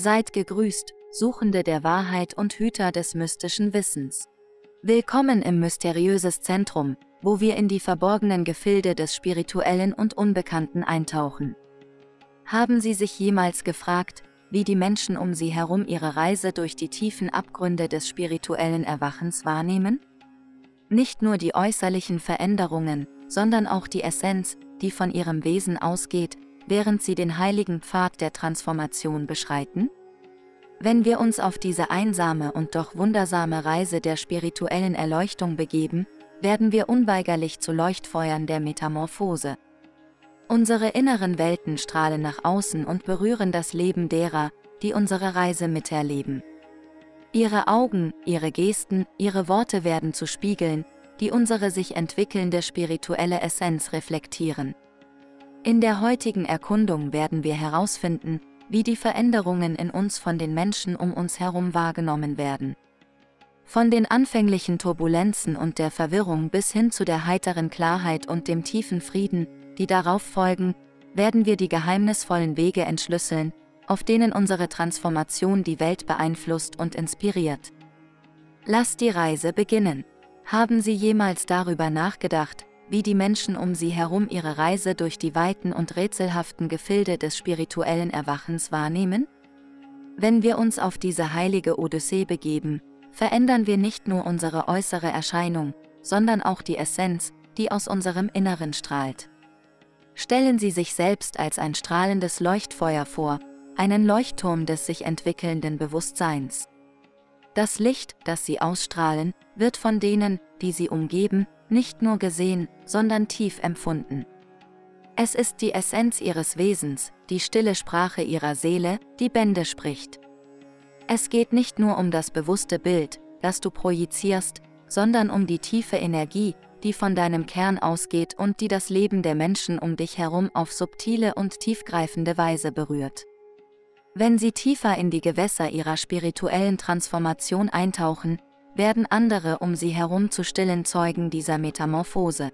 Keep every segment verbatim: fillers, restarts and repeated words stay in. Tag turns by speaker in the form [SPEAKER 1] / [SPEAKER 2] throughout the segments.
[SPEAKER 1] Seid gegrüßt, Suchende der Wahrheit und Hüter des mystischen Wissens. Willkommen im mysteriöses Zentrum, wo wir in die verborgenen Gefilde des Spirituellen und Unbekannten eintauchen. Haben Sie sich jemals gefragt, wie die Menschen um Sie herum ihre Reise durch die tiefen Abgründe des spirituellen Erwachens wahrnehmen? Nicht nur die äußerlichen Veränderungen, sondern auch die Essenz, die von ihrem Wesen ausgeht, während sie den heiligen Pfad der Transformation beschreiten? Wenn wir uns auf diese einsame und doch wundersame Reise der spirituellen Erleuchtung begeben, werden wir unweigerlich zu Leuchtfeuern der Metamorphose. Unsere inneren Welten strahlen nach außen und berühren das Leben derer, die unsere Reise miterleben. Ihre Augen, ihre Gesten, ihre Worte werden zu Spiegeln, die unsere sich entwickelnde spirituelle Essenz reflektieren. In der heutigen Erkundung werden wir herausfinden, wie die Veränderungen in uns von den Menschen um uns herum wahrgenommen werden. Von den anfänglichen Turbulenzen und der Verwirrung bis hin zu der heiteren Klarheit und dem tiefen Frieden, die darauf folgen, werden wir die geheimnisvollen Wege entschlüsseln, auf denen unsere Transformation die Welt beeinflusst und inspiriert. Lasst die Reise beginnen. Haben Sie jemals darüber nachgedacht, wie die Menschen um Sie herum ihre Reise durch die weiten und rätselhaften Gefilde des spirituellen Erwachens wahrnehmen? Wenn wir uns auf diese heilige Odyssee begeben, verändern wir nicht nur unsere äußere Erscheinung, sondern auch die Essenz, die aus unserem Inneren strahlt. Stellen Sie sich selbst als ein strahlendes Leuchtfeuer vor, einen Leuchtturm des sich entwickelnden Bewusstseins. Das Licht, das Sie ausstrahlen, wird von denen, die Sie umgeben, nicht nur gesehen, sondern tief empfunden. Es ist die Essenz Ihres Wesens, die stille Sprache Ihrer Seele, die Bände spricht. Es geht nicht nur um das bewusste Bild, das du projizierst, sondern um die tiefe Energie, die von deinem Kern ausgeht und die das Leben der Menschen um dich herum auf subtile und tiefgreifende Weise berührt. Wenn sie tiefer in die Gewässer ihrer spirituellen Transformation eintauchen, werden andere um sie herum zu stillen Zeugen dieser Metamorphose.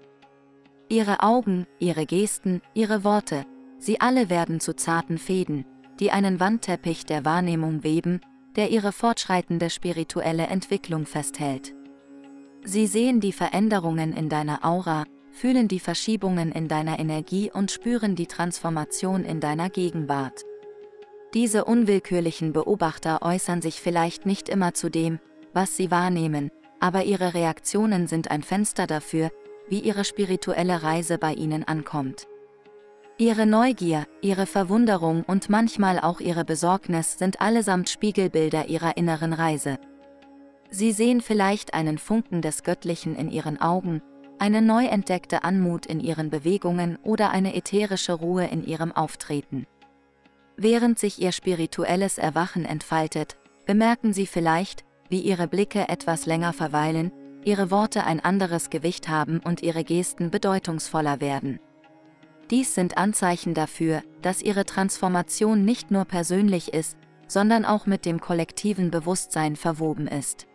[SPEAKER 1] Ihre Augen, ihre Gesten, ihre Worte, sie alle werden zu zarten Fäden, die einen Wandteppich der Wahrnehmung weben, der ihre fortschreitende spirituelle Entwicklung festhält. Sie sehen die Veränderungen in deiner Aura, fühlen die Verschiebungen in deiner Energie und spüren die Transformation in deiner Gegenwart. Diese unwillkürlichen Beobachter äußern sich vielleicht nicht immer zu dem, was sie wahrnehmen, aber ihre Reaktionen sind ein Fenster dafür, wie ihre spirituelle Reise bei ihnen ankommt. Ihre Neugier, ihre Verwunderung und manchmal auch ihre Besorgnis sind allesamt Spiegelbilder ihrer inneren Reise. Sie sehen vielleicht einen Funken des Göttlichen in ihren Augen, eine neu entdeckte Anmut in ihren Bewegungen oder eine ätherische Ruhe in ihrem Auftreten. Während sich ihr spirituelles Erwachen entfaltet, bemerken sie vielleicht, wie ihre Blicke etwas länger verweilen, ihre Worte ein anderes Gewicht haben und ihre Gesten bedeutungsvoller werden. Dies sind Anzeichen dafür, dass ihre Transformation nicht nur persönlich ist, sondern auch mit dem kollektiven Bewusstsein verwoben ist.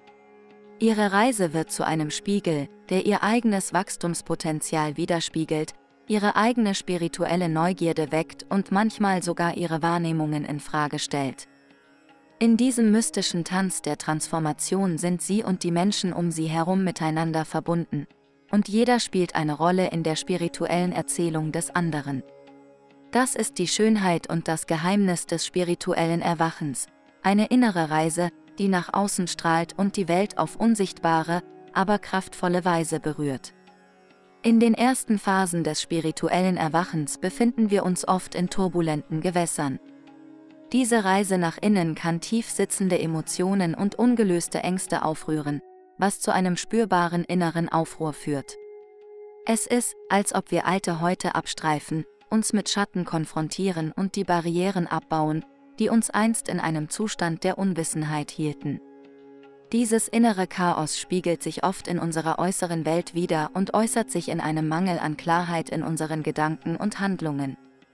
[SPEAKER 1] Ihre Reise wird zu einem Spiegel, der ihr eigenes Wachstumspotenzial widerspiegelt, ihre eigene spirituelle Neugierde weckt und manchmal sogar ihre Wahrnehmungen in Frage stellt. In diesem mystischen Tanz der Transformation sind sie und die Menschen um sie herum miteinander verbunden, und jeder spielt eine Rolle in der spirituellen Erzählung des anderen. Das ist die Schönheit und das Geheimnis des spirituellen Erwachens, eine innere Reise, die nach außen strahlt und die Welt auf unsichtbare, aber kraftvolle Weise berührt. In den ersten Phasen des spirituellen Erwachens befinden wir uns oft in turbulenten Gewässern. Diese Reise nach innen kann tief sitzende Emotionen und ungelöste Ängste aufrühren, was zu einem spürbaren inneren Aufruhr führt. Es ist, als ob wir alte Häute abstreifen, uns mit Schatten konfrontieren und die Barrieren abbauen, die uns einst in einem Zustand der Unwissenheit hielten. Dieses innere Chaos spiegelt sich oft in unserer äußeren Welt wider und äußert sich in einem Mangel an Klarheit in unseren Gedanken und Handlungen.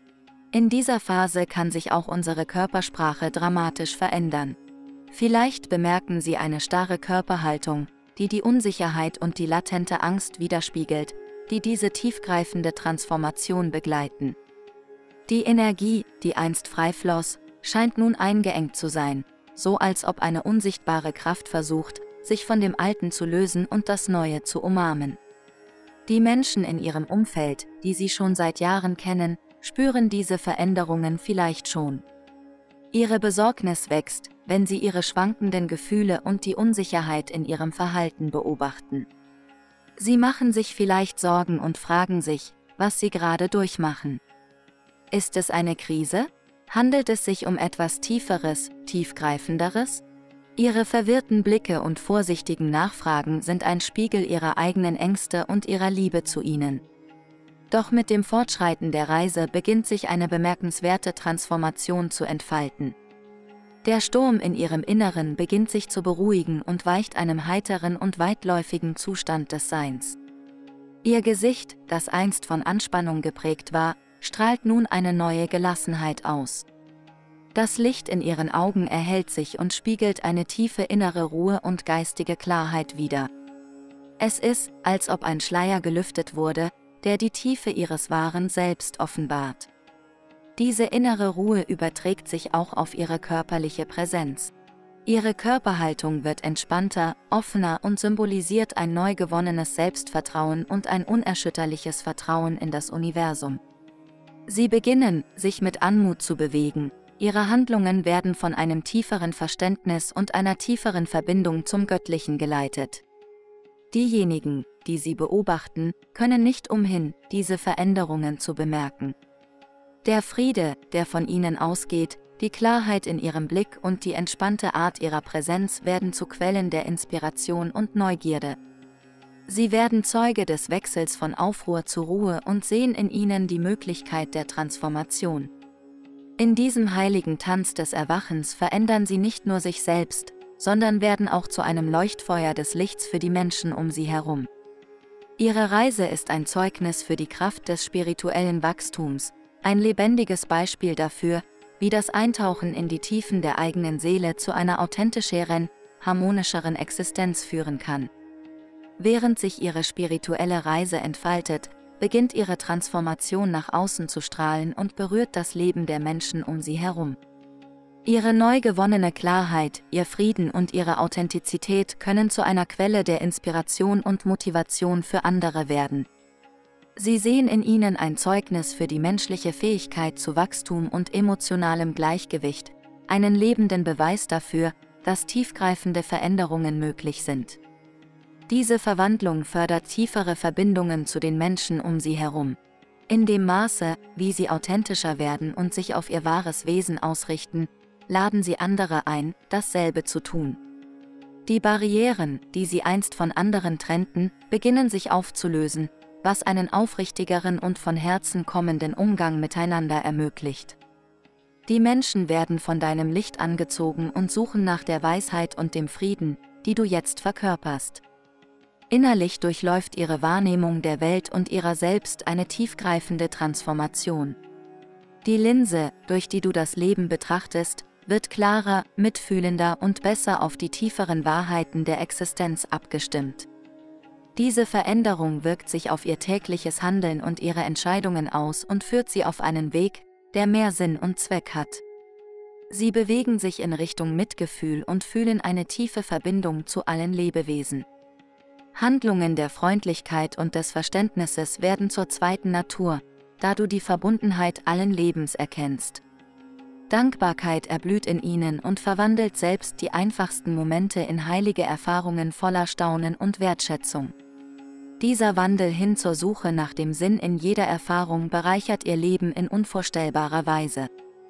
[SPEAKER 1] In dieser Phase kann sich auch unsere Körpersprache dramatisch verändern. Vielleicht bemerken Sie eine starre Körperhaltung, die die Unsicherheit und die latente Angst widerspiegelt, die diese tiefgreifende Transformation begleiten. Die Energie, die einst frei floss, scheint nun eingeengt zu sein, so als ob eine unsichtbare Kraft versucht, sich von dem Alten zu lösen und das Neue zu umarmen. Die Menschen in ihrem Umfeld, die sie schon seit Jahren kennen, spüren diese Veränderungen vielleicht schon. Ihre Besorgnis wächst, wenn sie ihre schwankenden Gefühle und die Unsicherheit in ihrem Verhalten beobachten. Sie machen sich vielleicht Sorgen und fragen sich, was sie gerade durchmachen. Ist es eine Krise? Handelt es sich um etwas Tieferes, Tiefgreifenderes? Ihre verwirrten Blicke und vorsichtigen Nachfragen sind ein Spiegel ihrer eigenen Ängste und ihrer Liebe zu ihnen. Doch mit dem Fortschreiten der Reise beginnt sich eine bemerkenswerte Transformation zu entfalten. Der Sturm in ihrem Inneren beginnt sich zu beruhigen und weicht einem heiteren und weitläufigen Zustand des Seins. Ihr Gesicht, das einst von Anspannung geprägt war, strahlt nun eine neue Gelassenheit aus. Das Licht in ihren Augen erhellt sich und spiegelt eine tiefe innere Ruhe und geistige Klarheit wider. Es ist, als ob ein Schleier gelüftet wurde, der die Tiefe ihres wahren Selbst offenbart. Diese innere Ruhe überträgt sich auch auf ihre körperliche Präsenz. Ihre Körperhaltung wird entspannter, offener und symbolisiert ein neu gewonnenes Selbstvertrauen und ein unerschütterliches Vertrauen in das Universum. Sie beginnen, sich mit Anmut zu bewegen. Ihre Handlungen werden von einem tieferen Verständnis und einer tieferen Verbindung zum Göttlichen geleitet. Diejenigen, die sie beobachten, können nicht umhin, diese Veränderungen zu bemerken. Der Friede, der von ihnen ausgeht, die Klarheit in ihrem Blick und die entspannte Art ihrer Präsenz werden zu Quellen der Inspiration und Neugierde. Sie werden Zeuge des Wechsels von Aufruhr zu Ruhe und sehen in ihnen die Möglichkeit der Transformation. In diesem heiligen Tanz des Erwachens verändern sie nicht nur sich selbst, sondern werden auch zu einem Leuchtfeuer des Lichts für die Menschen um sie herum. Ihre Reise ist ein Zeugnis für die Kraft des spirituellen Wachstums, ein lebendiges Beispiel dafür, wie das Eintauchen in die Tiefen der eigenen Seele zu einer authentischeren, harmonischeren Existenz führen kann. Während sich ihre spirituelle Reise entfaltet, beginnt ihre Transformation nach außen zu strahlen und berührt das Leben der Menschen um sie herum. Ihre neu gewonnene Klarheit, ihr Frieden und ihre Authentizität können zu einer Quelle der Inspiration und Motivation für andere werden. Sie sehen in ihnen ein Zeugnis für die menschliche Fähigkeit zu Wachstum und emotionalem Gleichgewicht, einen lebenden Beweis dafür, dass tiefgreifende Veränderungen möglich sind. Diese Verwandlung fördert tiefere Verbindungen zu den Menschen um sie herum. In dem Maße, wie sie authentischer werden und sich auf ihr wahres Wesen ausrichten, laden sie andere ein, dasselbe zu tun. Die Barrieren, die sie einst von anderen trennten, beginnen sich aufzulösen, was einen aufrichtigeren und von Herzen kommenden Umgang miteinander ermöglicht. Die Menschen werden von deinem Licht angezogen und suchen nach der Weisheit und dem Frieden, die du jetzt verkörperst. Innerlich durchläuft ihre Wahrnehmung der Welt und ihrer selbst eine tiefgreifende Transformation. Die Linse, durch die du das Leben betrachtest, wird klarer, mitfühlender und besser auf die tieferen Wahrheiten der Existenz abgestimmt. Diese Veränderung wirkt sich auf ihr tägliches Handeln und ihre Entscheidungen aus und führt sie auf einen Weg, der mehr Sinn und Zweck hat. Sie bewegen sich in Richtung Mitgefühl und fühlen eine tiefe Verbindung zu allen Lebewesen. Handlungen der Freundlichkeit und des Verständnisses werden zur zweiten Natur, da du die Verbundenheit allen Lebens erkennst. Dankbarkeit erblüht in ihnen und verwandelt selbst die einfachsten Momente in heilige Erfahrungen voller Staunen und Wertschätzung. Dieser Wandel hin zur Suche nach dem Sinn in jeder Erfahrung bereichert ihr Leben in unvorstellbarer Weise.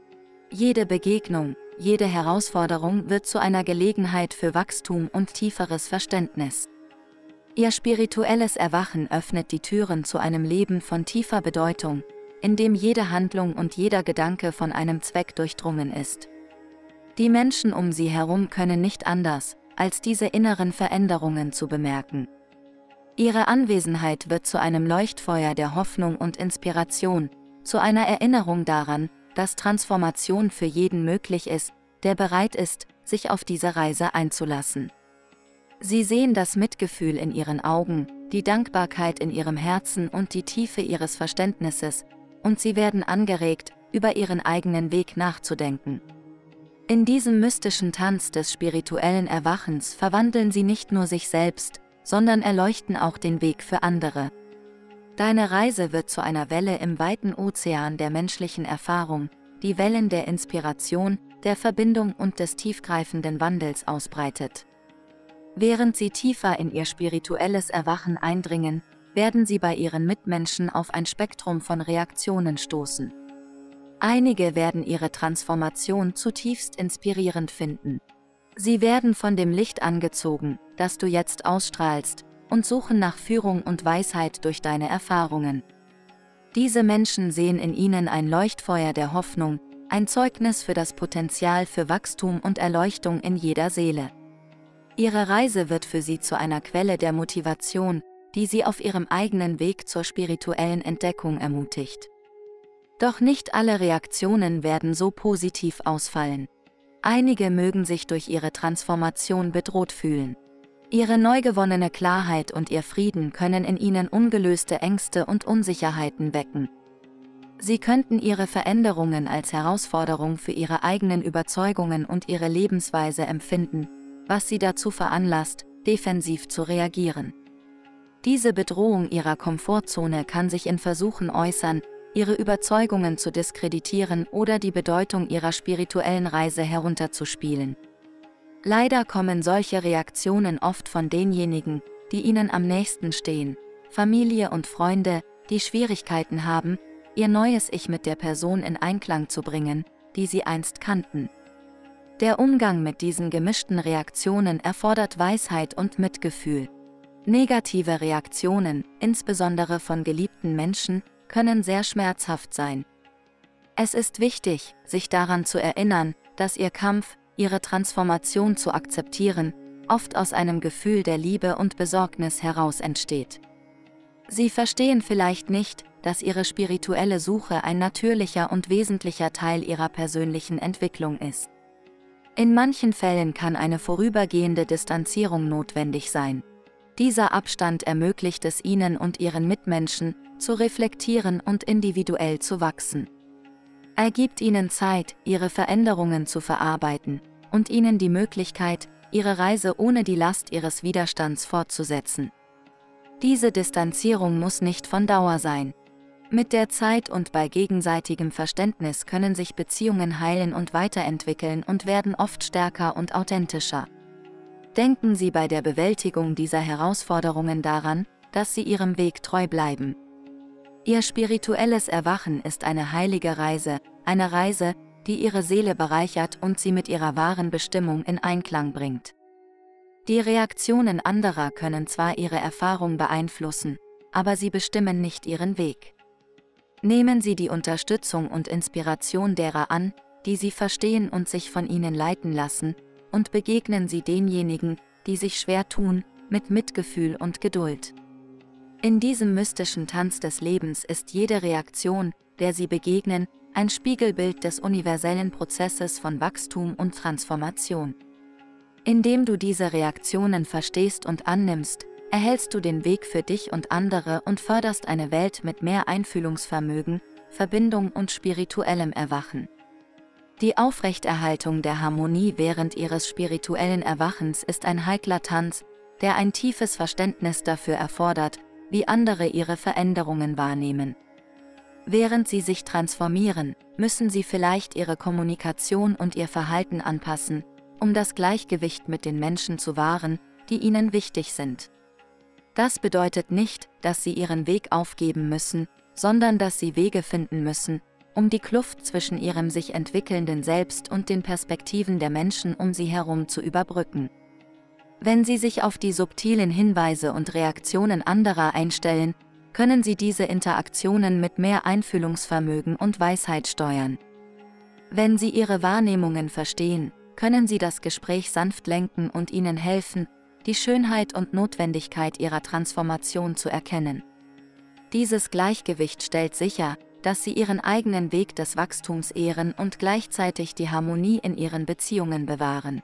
[SPEAKER 1] Jede Begegnung, jede Herausforderung wird zu einer Gelegenheit für Wachstum und tieferes Verständnis. Ihr spirituelles Erwachen öffnet die Türen zu einem Leben von tiefer Bedeutung, in dem jede Handlung und jeder Gedanke von einem Zweck durchdrungen ist. Die Menschen um sie herum können nicht anders, als diese inneren Veränderungen zu bemerken. Ihre Anwesenheit wird zu einem Leuchtfeuer der Hoffnung und Inspiration, zu einer Erinnerung daran, dass Transformation für jeden möglich ist, der bereit ist, sich auf diese Reise einzulassen. Sie sehen das Mitgefühl in ihren Augen, die Dankbarkeit in ihrem Herzen und die Tiefe ihres Verständnisses, und sie werden angeregt, über ihren eigenen Weg nachzudenken. In diesem mystischen Tanz des spirituellen Erwachens verwandeln sie nicht nur sich selbst, sondern erleuchten auch den Weg für andere. Deine Reise wird zu einer Welle im weiten Ozean der menschlichen Erfahrung, die Wellen der Inspiration, der Verbindung und des tiefgreifenden Wandels ausbreitet. Während sie tiefer in ihr spirituelles Erwachen eindringen, werden sie bei ihren Mitmenschen auf ein Spektrum von Reaktionen stoßen. Einige werden ihre Transformation zutiefst inspirierend finden. Sie werden von dem Licht angezogen, das du jetzt ausstrahlst, und suchen nach Führung und Weisheit durch deine Erfahrungen. Diese Menschen sehen in ihnen ein Leuchtfeuer der Hoffnung, ein Zeugnis für das Potenzial für Wachstum und Erleuchtung in jeder Seele. Ihre Reise wird für sie zu einer Quelle der Motivation, die sie auf ihrem eigenen Weg zur spirituellen Entdeckung ermutigt. Doch nicht alle Reaktionen werden so positiv ausfallen. Einige mögen sich durch ihre Transformation bedroht fühlen. Ihre neu gewonnene Klarheit und ihr Frieden können in ihnen ungelöste Ängste und Unsicherheiten wecken. Sie könnten ihre Veränderungen als Herausforderung für ihre eigenen Überzeugungen und ihre Lebensweise empfinden, was sie dazu veranlasst, defensiv zu reagieren. Diese Bedrohung ihrer Komfortzone kann sich in Versuchen äußern, ihre Überzeugungen zu diskreditieren oder die Bedeutung ihrer spirituellen Reise herunterzuspielen. Leider kommen solche Reaktionen oft von denjenigen, die ihnen am nächsten stehen, Familie und Freunde, die Schwierigkeiten haben, ihr neues Ich mit der Person in Einklang zu bringen, die sie einst kannten. Der Umgang mit diesen gemischten Reaktionen erfordert Weisheit und Mitgefühl. Negative Reaktionen, insbesondere von geliebten Menschen, können sehr schmerzhaft sein. Es ist wichtig, sich daran zu erinnern, dass ihr Kampf, ihre Transformation zu akzeptieren, oft aus einem Gefühl der Liebe und Besorgnis heraus entsteht. Sie verstehen vielleicht nicht, dass ihre spirituelle Suche ein natürlicher und wesentlicher Teil ihrer persönlichen Entwicklung ist. In manchen Fällen kann eine vorübergehende Distanzierung notwendig sein. Dieser Abstand ermöglicht es ihnen und ihren Mitmenschen, zu reflektieren und individuell zu wachsen. Er gibt ihnen Zeit, ihre Veränderungen zu verarbeiten, und ihnen die Möglichkeit, ihre Reise ohne die Last ihres Widerstands fortzusetzen. Diese Distanzierung muss nicht von Dauer sein. Mit der Zeit und bei gegenseitigem Verständnis können sich Beziehungen heilen und weiterentwickeln und werden oft stärker und authentischer. Denken Sie bei der Bewältigung dieser Herausforderungen daran, dass Sie Ihrem Weg treu bleiben. Ihr spirituelles Erwachen ist eine heilige Reise, eine Reise, die Ihre Seele bereichert und Sie mit ihrer wahren Bestimmung in Einklang bringt. Die Reaktionen anderer können zwar Ihre Erfahrung beeinflussen, aber sie bestimmen nicht Ihren Weg. Nehmen Sie die Unterstützung und Inspiration derer an, die Sie verstehen und sich von ihnen leiten lassen, und begegnen Sie denjenigen, die sich schwer tun, mit Mitgefühl und Geduld. In diesem mystischen Tanz des Lebens ist jede Reaktion, der Sie begegnen, ein Spiegelbild des universellen Prozesses von Wachstum und Transformation. Indem du diese Reaktionen verstehst und annimmst, erhältst du den Weg für dich und andere und förderst eine Welt mit mehr Einfühlungsvermögen, Verbindung und spirituellem Erwachen. Die Aufrechterhaltung der Harmonie während ihres spirituellen Erwachens ist ein heikler Tanz, der ein tiefes Verständnis dafür erfordert, wie andere ihre Veränderungen wahrnehmen. Während sie sich transformieren, müssen sie vielleicht ihre Kommunikation und ihr Verhalten anpassen, um das Gleichgewicht mit den Menschen zu wahren, die ihnen wichtig sind. Das bedeutet nicht, dass sie ihren Weg aufgeben müssen, sondern dass sie Wege finden müssen, um die Kluft zwischen ihrem sich entwickelnden Selbst und den Perspektiven der Menschen um sie herum zu überbrücken. Wenn sie sich auf die subtilen Hinweise und Reaktionen anderer einstellen, können sie diese Interaktionen mit mehr Einfühlungsvermögen und Weisheit steuern. Wenn sie ihre Wahrnehmungen verstehen, können sie das Gespräch sanft lenken und ihnen helfen, die Schönheit und Notwendigkeit ihrer Transformation zu erkennen. Dieses Gleichgewicht stellt sicher, dass sie ihren eigenen Weg des Wachstums ehren und gleichzeitig die Harmonie in ihren Beziehungen bewahren.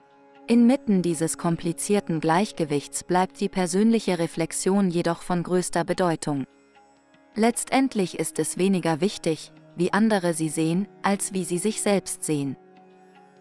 [SPEAKER 1] Inmitten dieses komplizierten Gleichgewichts bleibt die persönliche Reflexion jedoch von größter Bedeutung. Letztendlich ist es weniger wichtig, wie andere sie sehen, als wie sie sich selbst sehen.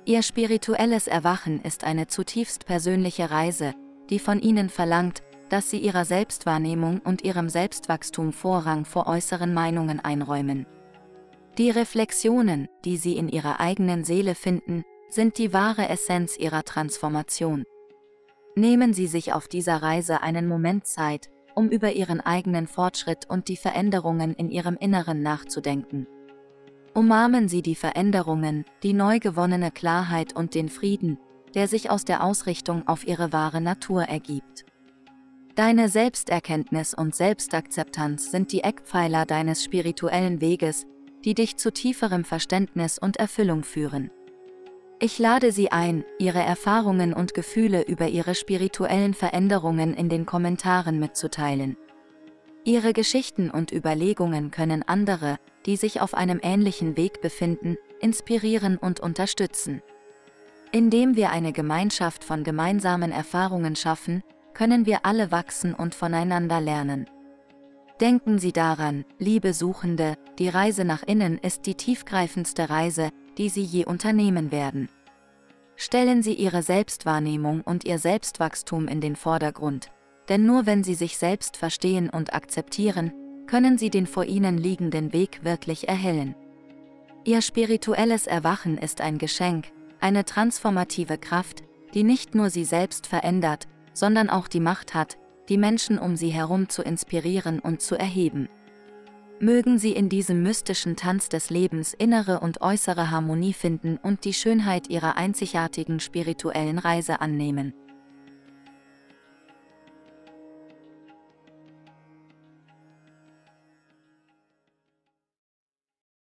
[SPEAKER 1] Ihr spirituelles Erwachen ist eine zutiefst persönliche Reise, die von Ihnen verlangt, dass Sie Ihrer Selbstwahrnehmung und Ihrem Selbstwachstum Vorrang vor äußeren Meinungen einräumen. Die Reflexionen, die Sie in Ihrer eigenen Seele finden, sind die wahre Essenz Ihrer Transformation. Nehmen Sie sich auf dieser Reise einen Moment Zeit, um über Ihren eigenen Fortschritt und die Veränderungen in Ihrem Inneren nachzudenken. Umarmen Sie die Veränderungen, die neu gewonnene Klarheit und den Frieden, der sich aus der Ausrichtung auf Ihre wahre Natur ergibt. Deine Selbsterkenntnis und Selbstakzeptanz sind die Eckpfeiler deines spirituellen Weges, die dich zu tieferem Verständnis und Erfüllung führen. Ich lade Sie ein, Ihre Erfahrungen und Gefühle über Ihre spirituellen Veränderungen in den Kommentaren mitzuteilen. Ihre Geschichten und Überlegungen können andere, die sich auf einem ähnlichen Weg befinden, inspirieren und unterstützen. Indem wir eine Gemeinschaft von gemeinsamen Erfahrungen schaffen, können wir alle wachsen und voneinander lernen. Denken Sie daran, liebe Suchende, die Reise nach innen ist die tiefgreifendste Reise, die Sie je unternehmen werden. Stellen Sie Ihre Selbstwahrnehmung und Ihr Selbstwachstum in den Vordergrund, denn nur wenn Sie sich selbst verstehen und akzeptieren, können Sie den vor Ihnen liegenden Weg wirklich erhellen. Ihr spirituelles Erwachen ist ein Geschenk, eine transformative Kraft, die nicht nur Sie selbst verändert, sondern auch die Macht hat, die Menschen um Sie herum zu inspirieren und zu erheben. Mögen Sie in diesem mystischen Tanz des Lebens innere und äußere Harmonie finden und die Schönheit Ihrer einzigartigen spirituellen Reise annehmen.